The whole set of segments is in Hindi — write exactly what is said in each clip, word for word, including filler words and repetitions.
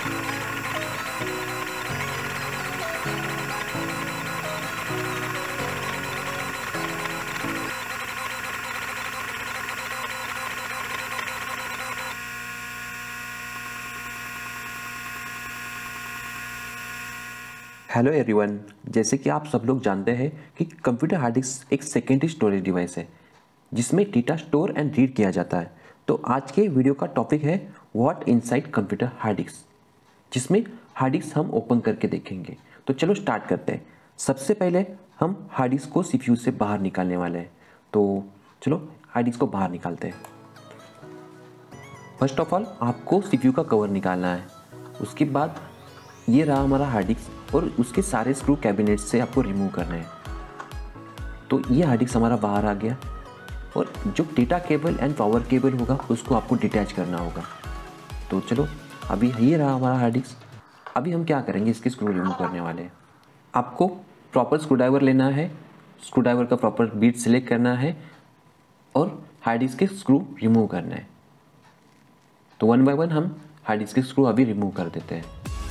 हेलो एवरीवन, जैसे कि आप सब लोग जानते हैं कि कंप्यूटर हार्ड डिस्क एक सेकेंडरी स्टोरेज डिवाइस है जिसमें डेटा स्टोर एंड रीड किया जाता है। तो आज के वीडियो का टॉपिक है what inside computer hard disk, जिसमें हार्ड डिस्क हम ओपन करके देखेंगे। तो चलो स्टार्ट करते हैं। सबसे पहले हम हार्ड डिस्क को सीपीयू से बाहर निकालने वाले हैं। तो चलो हार्ड डिस्क को बाहर निकालते हैं। फर्स्ट ऑफ ऑल आपको सीपीयू का कवर निकालना है। उसके बाद ये रहा हमारा हार्ड डिस्क और उसके सारे स्क्रू कैबिनेट से आपको रिमूव करना है। तो ये हार्ड डिस्क हमारा बाहर आ गया और जो data cable and power cable होगा उसको आपको डिटैच करना होगा। तो चलो अभी ये रहा हमारा हार्ड डिस्क। अभी हम क्या करेंगे, इसके स्क्रू रिमूव करने वाले हैं। आपको प्रॉपर स्क्रू ड्राइवर लेना है, स्क्रू ड्राइवर का प्रॉपर बीट सिलेक्ट करना है और हार्ड डिस्क के स्क्रू रिमूव करना है। तो वन बाय वन हम हार्ड डिस्क के स्क्रू अभी रिमूव कर देते हैं।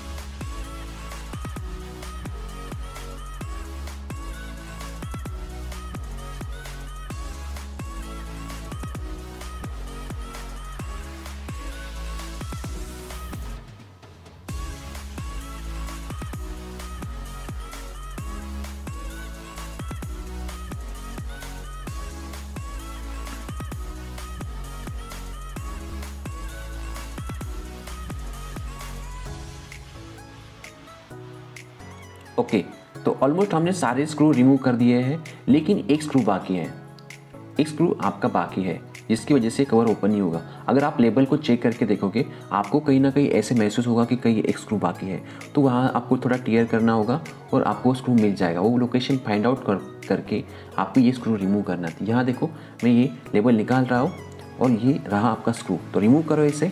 ओके okay, तो ऑलमोस्ट हमने सारे स्क्रू रिमूव कर दिए हैं, लेकिन एक स्क्रू बाकी है। एक स्क्रू आपका बाकी है जिसकी वजह से कवर ओपन नहीं होगा। अगर आप लेबल को चेक करके देखोगे आपको कहीं ना कहीं ऐसे महसूस होगा कि कहीं एक स्क्रू बाकी है। तो वहाँ आपको थोड़ा टियर करना होगा और आपको स्क्रू मिल जाएगा। वो लोकेशन फाइंड आउट कर करके आपको ये स्क्रू रिमूव करना था। यहाँ देखो मैं ये लेबल निकाल रहा हूँ और ये रहा आपका स्क्रू। तो रिमूव करो इसे।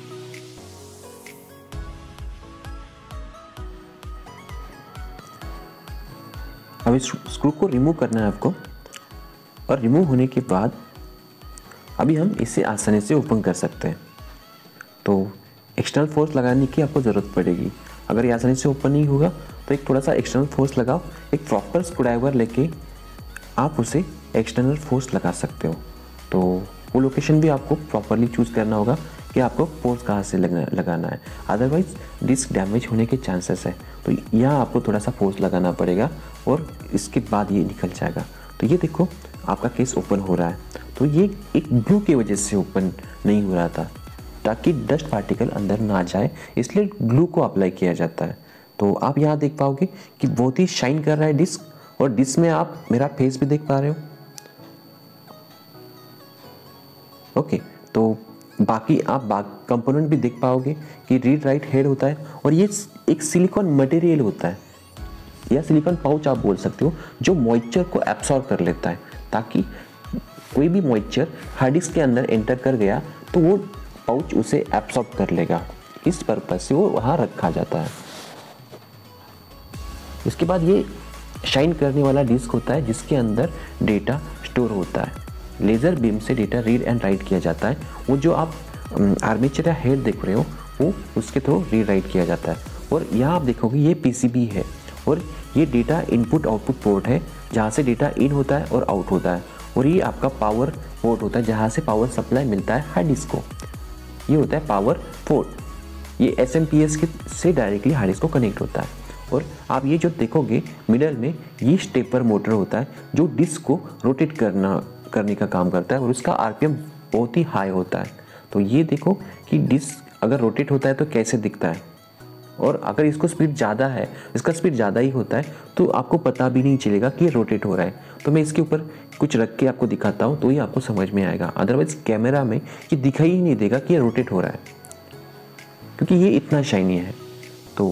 अब इस स्क्रू को रिमूव करना है आपको और रिमूव होने के बाद अभी हम इसे आसानी से ओपन कर सकते हैं। तो एक्सटर्नल फोर्स लगाने की आपको ज़रूरत पड़ेगी। अगर ये आसानी से ओपन नहीं होगा तो एक थोड़ा सा एक्सटर्नल फोर्स लगाओ। एक प्रॉपर स्क्रू ड्राइवर लेके आप उसे एक्सटर्नल फोर्स लगा सकते हो। तो वो लोकेशन भी आपको प्रॉपरली चूज़ करना होगा कि आपको फोर्स कहाँ से लगना लगाना है, अदरवाइज डिस्क डैमेज होने के चांसेस है। तो यहाँ आपको थोड़ा सा फोर्स लगाना पड़ेगा और इसके बाद ये निकल जाएगा। तो ये देखो आपका केस ओपन हो रहा है। तो ये एक ग्लू की वजह से ओपन नहीं हो रहा था, ताकि डस्ट पार्टिकल अंदर ना जाए, इसलिए ग्लू को अप्लाई किया जाता है। तो आप यहाँ देख पाओगे कि बहुत ही शाइन कर रहा है डिस्क, और डिस्क में आप मेरा फेस भी देख पा रहे हो। ओके, तो बाकी आप बाकी कंपोनेंट भी देख पाओगे कि रीड राइट हेड होता है और ये एक सिलिकॉन मटेरियल होता है या सिलिकॉन पाउच आप बोल सकते हो, जो मॉइस्चर को एब्सॉर्ब कर लेता है, ताकि कोई भी मॉइस्चर हार्ड डिस्क के अंदर एंटर कर गया तो वो पाउच उसे एब्सॉर्ब कर लेगा। इस पर्पज से वो वहाँ रखा जाता है। इसके बाद ये शाइन करने वाला डिस्क होता है जिसके अंदर डेटा स्टोर होता है। लेज़र बीम से डेटा रीड एंड राइट किया जाता है। वो जो आप आर्मेचर या हेड देख रहे हो वो उसके थ्रू रीड राइट किया जाता है। और यहाँ आप देखोगे ये पीसीबी है और ये डेटा इनपुट आउटपुट पोर्ट है जहाँ से डेटा इन होता है और आउट होता है। और ये आपका पावर पोर्ट होता है जहाँ से पावर सप्लाई मिलता है हार्ड डिस्क को। ये होता है पावर पोर्ट। ये एस एम पी एस के से डायरेक्टली हार्ड डिस्क को कनेक्ट होता है। और आप ये जो देखोगे मिडल में ये स्टेपर मोटर होता है जो डिस्क को रोटेट करना करने का काम करता है और उसका आरपीएम बहुत ही हाई होता है। तो ये देखो कि डिस्क अगर रोटेट होता है तो कैसे दिखता है, और अगर इसको स्पीड ज़्यादा है, इसका स्पीड ज़्यादा ही होता है, तो आपको पता भी नहीं चलेगा कि ये रोटेट हो रहा है। तो मैं इसके ऊपर कुछ रख के आपको दिखाता हूँ तो ये आपको समझ में आएगा। अदरवाइज कैमरा में ये दिखाई ही नहीं देगा कि ये रोटेट हो रहा है, क्योंकि ये इतना शाइनी है। तो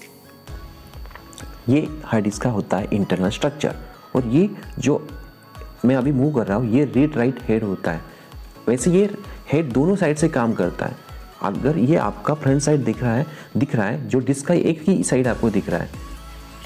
ये हार्ड डिस्क का होता है इंटरनल स्ट्रक्चर। और ये जो मैं अभी मूव कर रहा हूँ ये रीड राइट हेड होता है। वैसे ये हेड दोनों साइड से काम करता है। अगर ये आपका फ्रंट साइड दिख रहा है दिख रहा है जो डिस्क का एक ही साइड आपको दिख रहा है,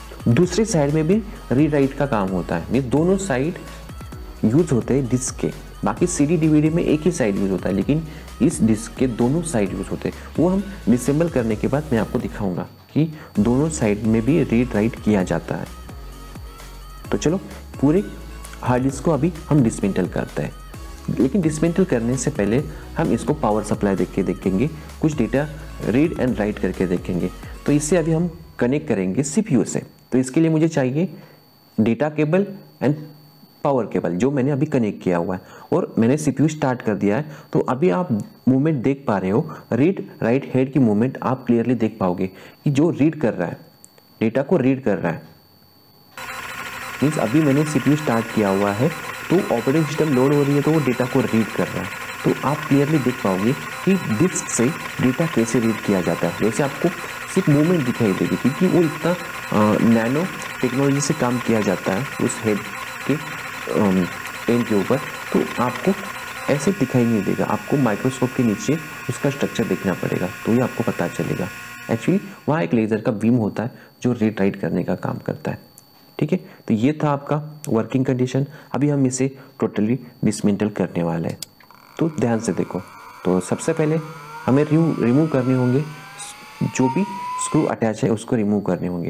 दूसरी साइड में भी रीड राइट का काम होता है। ये दोनों साइड यूज होते हैं डिस्क के। बाकी C D D V D में एक ही साइड यूज़ होता है, लेकिन इस डिस्क के दोनों साइड यूज़ होते हैं। वो हम डिसेंबल करने के बाद मैं आपको दिखाऊंगा कि दोनों साइड में भी रीड राइट किया जाता है। तो चलो पूरे हार्ड डिस्क को अभी हम डिसमेंटल करते हैं, लेकिन डिसमेंटल करने से पहले हम इसको पावर सप्लाई देख के देखेंगे, कुछ डेटा रीड एंड राइट करके देखेंगे। तो इससे अभी हम कनेक्ट करेंगे सीपीयू से। तो इसके लिए मुझे चाहिए data cable and power cable, जो मैंने अभी कनेक्ट किया हुआ है, और मैंने सीपीयू स्टार्ट कर दिया है। तो अभी आप मूवमेंट देख पा रहे हो, रीड राइट हेड की मूवमेंट आप क्लियरली देख पाओगे कि जो रीड कर रहा है, डेटा को रीड कर रहा है, मीन्स अभी मैंने सीपीयू स्टार्ट किया हुआ है, तो ऑपरेटिंग सिस्टम लोड हो रही है तो वो डेटा को रीड कर रहा है। तो आप क्लियरली देख पाओगे कि डिस्क से डेटा कैसे रीड किया जाता है। वैसे आपको सिर्फ मूवमेंट दिखाई देगी, क्योंकि वो इतना नैनो टेक्नोलॉजी से काम किया जाता है उस हेड के पेन के ऊपर, तो आपको ऐसे दिखाई नहीं देगा। आपको माइक्रोस्कोप के नीचे उसका स्ट्रक्चर देखना पड़ेगा, तो ये आपको पता चलेगा। एक्चुअली वहाँ एक लेज़र का बीम होता है जो रीड राइट करने का काम करता है। ठीक है, तो ये था आपका वर्किंग कंडीशन। अभी हम इसे टोटली डिसमेंटल करने वाले हैं, तो ध्यान से देखो। तो सबसे पहले हमें रिमूव करने होंगे, जो भी स्क्रू अटैच है उसको रिमूव करने होंगे।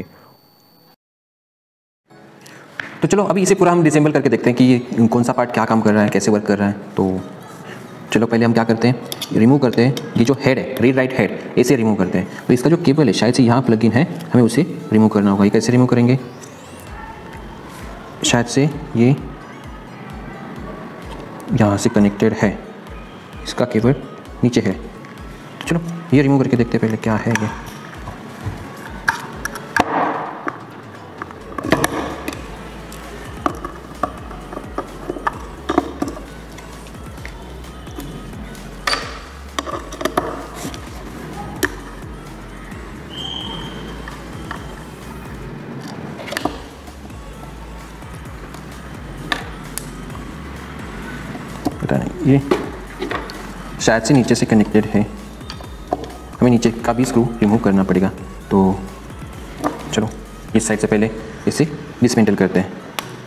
तो चलो अभी इसे पूरा हम डिसेंबल करके देखते हैं कि ये कौन सा पार्ट क्या काम कर रहा है, कैसे वर्क कर रहा है। तो चलो पहले हम क्या करते हैं, रिमूव करते हैं ये जो हेड है, रीड राइट हेड, इसे रिमूव करते हैं। तो इसका जो केबल है शायद से यहाँ प्लग इन है, हमें उसे रिमूव करना होगा। ये कैसे रिमूव करेंगे, शायद से ये यहाँ से कनेक्टेड है, इसका केबल नीचे है। तो चलो ये रिमूव करके देखते हैं पहले क्या है ये। पता नहीं, ये शायद से नीचे से कनेक्टेड है, हमें नीचे का भी स्क्रू रिमूव करना पड़ेगा। तो चलो इस साइड से पहले इसे डिसमेंटल करते हैं।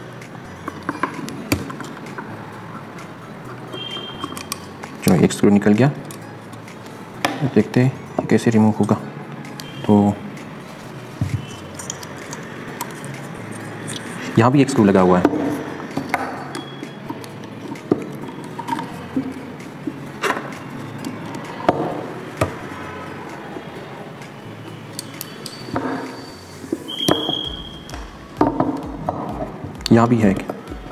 चलो एक स्क्रू निकल गया, देखते हैं कैसे रिमूव होगा। तो यहाँ भी एक स्क्रू लगा हुआ है, यहाँ भी है।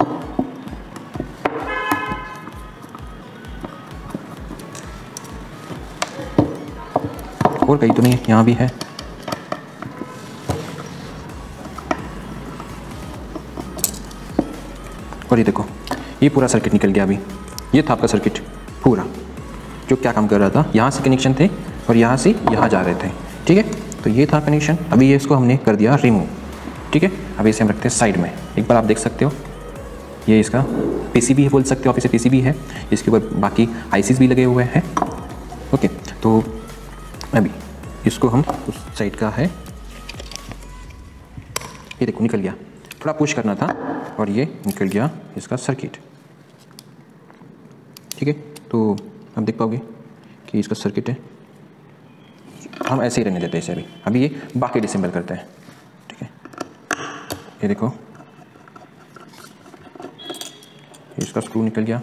और कहीं तो नहीं, यहाँ भी है। और ये देखो, ये पूरा सर्किट निकल गया। अभी ये था आपका सर्किट पूरा, जो क्या काम कर रहा था। यहाँ से कनेक्शन थे और यहाँ से यहाँ जा रहे थे। ठीक है, तो ये था कनेक्शन। अभी ये इसको हमने कर दिया रिमूव। ठीक है, अभी इसे हम रखते हैं साइड में। एक बार आप देख सकते हो, ये इसका पीसीबी है, बोल सकते हो आप इसे पीसीबी है। इसके ऊपर बाकी आईसीज भी लगे हुए हैं। ओके, तो अभी इसको हम उस साइड का है, ये देखो निकल गया। थोड़ा पुश करना था और ये निकल गया इसका सर्किट। ठीक है, तो आप देख पाओगे कि इसका सर्किट है। हम ऐसे ही रहने देते हैं इसे। अभी अभी ये बाकी डिसेंबल करते हैं। ठीक है, ये देखो इसका स्क्रू निकल गया।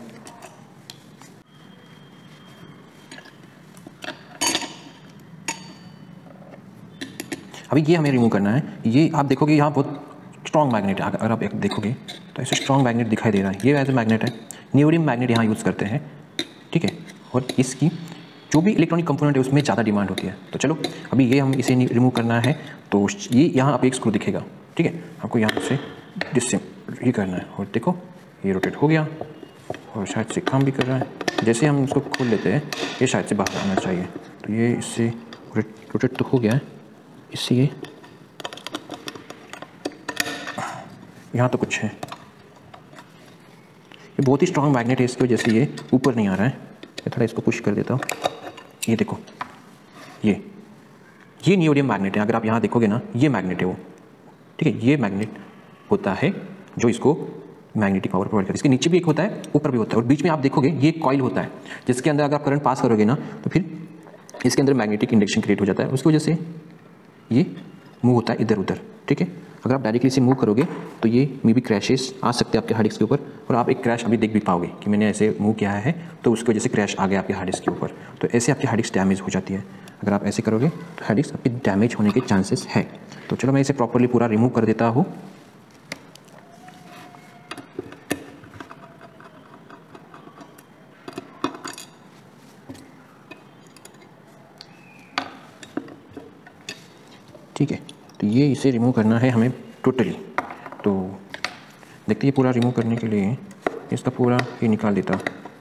अभी ये हमें रिमूव करना है। ये आप देखोगे यहाँ बहुत स्ट्रॉन्ग मैग्नेट है। अगर आप एक देखोगे तो ऐसे स्ट्रॉन्ग मैग्नेट दिखाई दे रहा है। ये एज ए मैग्नेट है, नियोडियम मैग्नेट यहाँ यूज़ करते हैं। ठीक है, और इसकी जो भी इलेक्ट्रॉनिक कंपोनेंट है उसमें ज़्यादा डिमांड होती है। तो चलो अभी ये हम इसे रिमूव करना है। तो ये यहाँ आप एक स्क्रू दिखेगा। ठीक है, आपको यहाँ से डिस ये करना है। और देखो ये रोटेट हो गया और शायद से काम भी कर रहा है। जैसे हम इसको खोल लेते हैं, ये शायद से बाहर आना चाहिए। तो ये इससे रोटेट तो हो गया है। इससे ये यहाँ तो कुछ है। ये बहुत ही स्ट्रॉन्ग मैग्नेट है, इसकी वजह से ये ऊपर नहीं आ रहा है। मैं थोड़ा इसको पुश कर देता हूँ। ये देखो, ये ये नियोडियम मैग्नेट है। अगर आप यहाँ देखोगे ना, ये मैग्नेट है वो। ठीक है, ये मैग्नेट होता है जो इसको मैग्नेटिक पावर प्रोवाइड करती है। इसके नीचे भी एक होता है, ऊपर भी होता है, और बीच में आप देखोगे ये कॉइल होता है जिसके अंदर अगर आप करंट पास करोगे ना तो फिर इसके अंदर मैग्नेटिक इंडक्शन क्रिएट हो जाता है। उसकी वजह से ये मूव होता है इधर उधर, ठीक है। अगर आप डायरेक्टली इसे मूव करोगे तो ये मे भी क्रैशेस आ सकते हैं आपके हार्ड डिस्क के ऊपर, और आप एक क्रैश अभी देख भी पाओगे कि मैंने ऐसे मूव किया है तो उसकी वजह से क्रैश आ गया आपके हार्ड डिस्क के ऊपर। तो ऐसे आपकी हार्ड डिस्क डैमेज हो जाती है। अगर आप ऐसे करोगे तो हार्ड डिस्क आपकी डैमेज होने के चांसेस है। तो चलो मैं इसे प्रॉपरली पूरा रिमूव कर देता हूँ। ठीक है, तो ये इसे रिमूव करना है हमें टोटली। तो देखते हैं पूरा रिमूव करने के लिए इसका पूरा ये निकाल देता।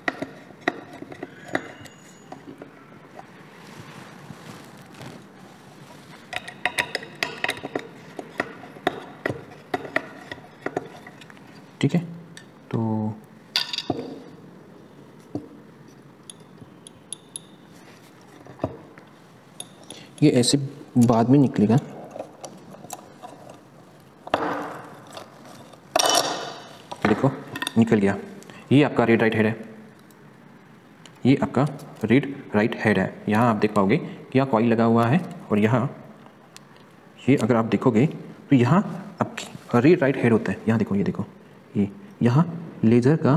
ठीक है, तो ये ऐसे बाद में निकलेगा। देखो निकल गया। ये आपका रीड राइट हेड है, ये आपका रीड राइट हेड है। यहाँ आप देख पाओगे कि यहाँ कॉइल लगा हुआ है, और यहाँ ये अगर आप देखोगे तो यहाँ आपकी रीड राइट हेड होता है। यहाँ देखो, ये देखो, ये यहाँ लेज़र का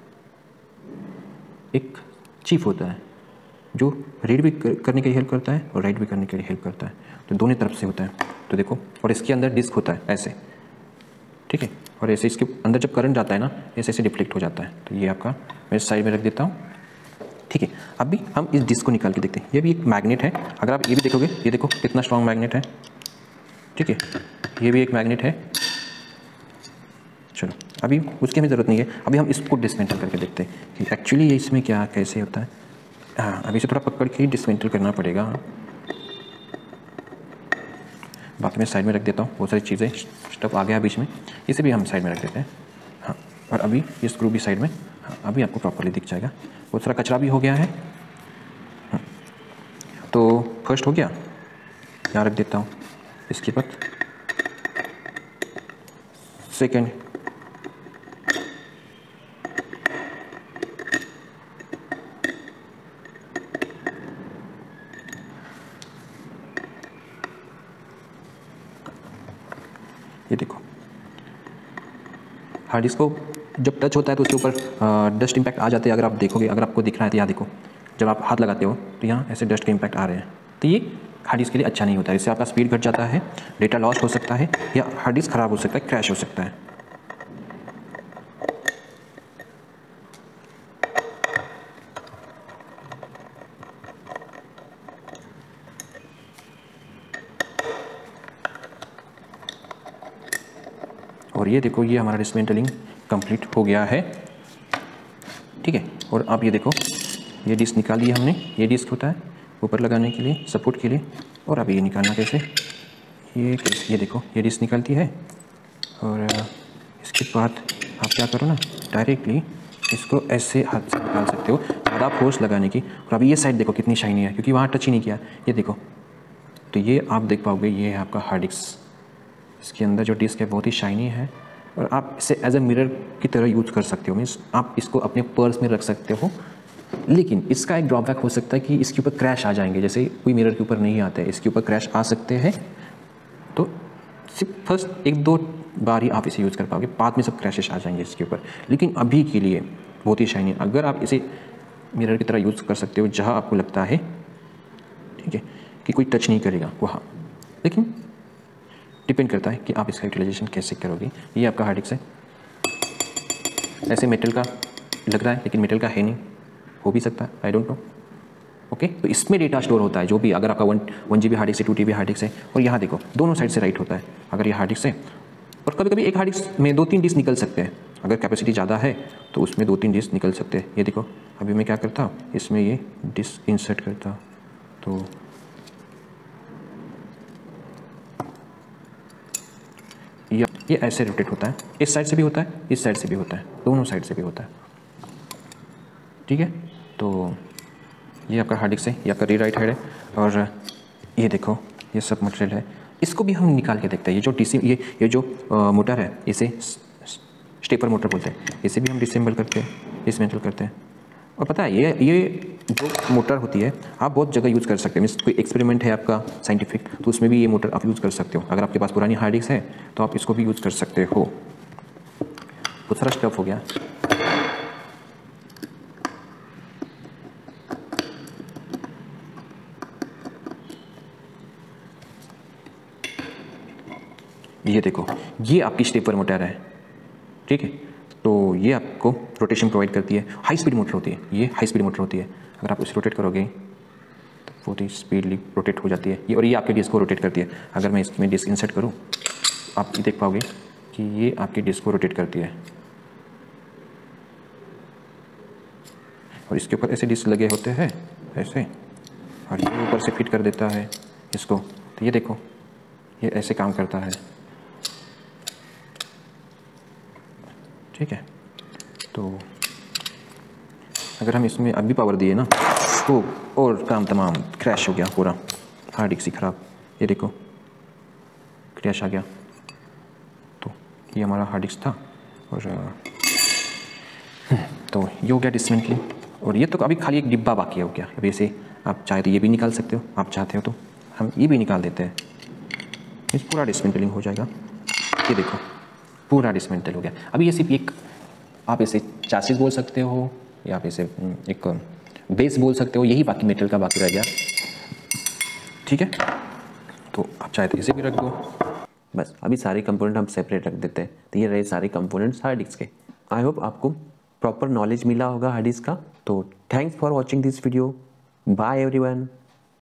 एक चिप होता है जो रीड भी करने के लिए हेल्प करता है और राइट भी करने के लिए हेल्प करता है। तो दोनों तरफ से होता है। तो देखो, और इसके अंदर डिस्क होता है ऐसे, ठीक है, और ऐसे इसके अंदर जब करंट जाता है ना ऐसे ऐसे डिफ्लेक्ट हो जाता है। तो ये आपका मैं साइड में रख देता हूँ। ठीक है, अभी हम इस डिस्क को निकाल के देखते हैं। ये भी एक मैग्नेट है। अगर आप ये भी देखोगे, ये देखो कितना स्ट्रॉन्ग मैग्नेट है। ठीक है, ये भी एक मैग्नेट है। चलो, अभी उसकी हमें ज़रूरत नहीं है। अभी हम इसको डिसमेंटल करके देखते हैं कि एक्चुअली ये इसमें क्या कैसे होता है। हाँ, अभी इसे थोड़ा पकड़ के ही डिसमेंटल करना पड़ेगा। बाकी मैं साइड में रख देता हूँ। बहुत सारी चीज़ें स्टफ आ गया बीच में, इसे भी हम साइड में रख देते हैं। हाँ, और अभी ये स्क्रू भी साइड में। हाँ, अभी आपको प्रॉपर्ली दिख जाएगा। बहुत सारा कचरा भी हो गया है। हाँ, तो फर्स्ट हो गया, यहाँ रख देता हूँ इसके बाद। सेकेंड, ये देखो हार्ड डिस्क को जब टच होता है तो उसके ऊपर डस्ट इम्पैक्ट आ जाते हैं। अगर आप देखोगे, अगर आपको दिख रहा है तो यहाँ देखो, जब आप हाथ लगाते हो तो यहाँ ऐसे डस्ट के इम्पैक्ट आ रहे हैं। तो ये हार्ड डिस्क के लिए अच्छा नहीं होता है। इससे आपका स्पीड घट जाता है, डेटा लॉस हो सकता है, या हार्ड डिस्क ख़राब हो सकता है, क्रैश हो सकता है। और ये देखो, ये हमारा डिसमेंटलिंग कंप्लीट हो गया है। ठीक है, और आप ये देखो, ये डिस्क निकाल दी हमने। ये डिस्क होता है ऊपर लगाने के लिए, सपोर्ट के लिए। और अभी ये निकालना कैसे, ये ये देखो, ये डिस्क निकलती है। और इसके बाद आप क्या करो ना, डायरेक्टली इसको ऐसे हाथ से निकाल सकते हो, ज़्यादा फोर्स लगाने की। और अभी ये साइड देखो कितनी शाइनी है, क्योंकि वहाँ टच ही नहीं किया। ये देखो, तो ये आप देख पाओगे, ये है आपका हार्ड डिस्क। इसके अंदर जो डिस्क है बहुत ही शाइनी है, और आप इसे एज ए मिरर की तरह यूज़ कर सकते हो। मीन्स आप इसको अपने पर्स में रख सकते हो। लेकिन इसका एक ड्रॉबैक हो सकता है कि इसके ऊपर क्रैश आ जाएंगे, जैसे कोई मिरर के ऊपर नहीं आते हैं, इसके ऊपर क्रैश आ सकते हैं। तो सिर्फ फर्स्ट एक दो बार ही आप इसे यूज़ कर पाओगे, बाद में सब क्रैशेस आ जाएंगे इसके ऊपर। लेकिन अभी के लिए बहुत ही शाइनी, अगर आप इसे मिरर की तरह यूज़ कर सकते हो जहाँ आपको लगता है, ठीक है, कि कोई टच नहीं करेगा वहाँ। लेकिन डिपेंड करता है कि आप इसका यूटिलाइजेशन कैसे करोगे। ये आपका हार्ड डिस्क है, ऐसे मेटल का लग रहा है लेकिन मेटल का है नहीं, हो भी सकता है, आई डोंट नो। ओके, तो इसमें डेटा स्टोर होता है जो भी, अगर आपका one one G B hard disk है, two T B hard disk है। और यहाँ देखो, दोनों साइड से राइट होता है अगर ये हार्ड डिस्क है। और कभी कभी एक हार्ड डिस्क में दो तीन डिस्क निकल सकते हैं। अगर कैपेसिटी ज़्यादा है तो उसमें दो तीन डिस्क निकल सकते हैं। ये देखो, अभी मैं क्या करता हूँ, इसमें ये डिस्क इंसर्ट करता हूँ, तो ये ऐसे रोटेट होता है। इस साइड से भी होता है, इस साइड से भी होता है, दोनों साइड से भी होता है। ठीक है, तो ये आपका हार्ड डिस्क है, ये आपका रीड राइट हेड है। और ये देखो, ये सब मटेरियल है, इसको भी हम निकाल के देखते हैं। ये जो टीसी ये ये जो मोटर है, इसे स्टेपर मोटर बोलते हैं। इसे भी हम डिसेंबल करते हैं, डिसमेंटल करते हैं। और पता है ये ये जो मोटर होती है आप बहुत जगह यूज़ कर सकते हैं। मीन्स कोई एक्सपेरिमेंट है आपका साइंटिफिक, तो उसमें भी ये मोटर आप यूज़ कर सकते हो। अगर आपके पास पुरानी हार्ड डिस्क है तो आप इसको भी यूज़ कर सकते हो। बहुत सारा स्टफ हो गया। ये देखो, ये आपकी स्टेपर मोटर है, ठीक है। तो ये आपको रोटेशन प्रोवाइड करती है। हाई स्पीड मोटर होती है, ये हाई स्पीड मोटर होती है। अगर आप इसे रोटेट करोगे तो बहुत ही स्पीडली रोटेट हो जाती है ये, और ये आपके डिस्क को रोटेट करती है। अगर मैं इसमें डिस्क इंसर्ट करूँ आप ये देख पाओगे कि ये आपकी डिस्क को रोटेट करती है। और इसके ऊपर ऐसे डिस्क लगे होते हैं ऐसे, और ये ऊपर से फिट कर देता है इसको। तो ये देखो, ये ऐसे काम करता है, ठीक है। तो अगर हम इसमें अभी पावर दिए ना तो और काम तमाम क्रैश हो गया, पूरा हार्ड डिस्क ही ख़राब। ये देखो क्रैश आ गया। तो ये हमारा हार्ड डिस्क था, और तो ये हो गया डिसमेंटलिंग। और ये तो अभी खाली एक डिब्बा बाकी हो गया। अभी इसे आप चाहे तो ये भी निकाल सकते हो, आप चाहते हो तो हम ये भी निकाल देते हैं। इस पूरा डिसमेंटलिंग हो जाएगा। ये देखो पूरा डिसमेंटल हो गया। अभी ये सिर्फ एक, आप इसे चासिस बोल सकते हो या आप इसे एक बेस बोल सकते हो, यही बाकी मेटल का बाकी रह गया, ठीक है। तो आप चाहे तो इसे भी रख दो। बस अभी सारे कंपोनेंट हम सेपरेट रख देते हैं। तो ये रहे सारे कंपोनेंट्स हार्ड डिस्क के। आई होप आपको प्रॉपर नॉलेज मिला होगा हार्ड डिस्क का। तो thanks for watching this video. Bye everyone.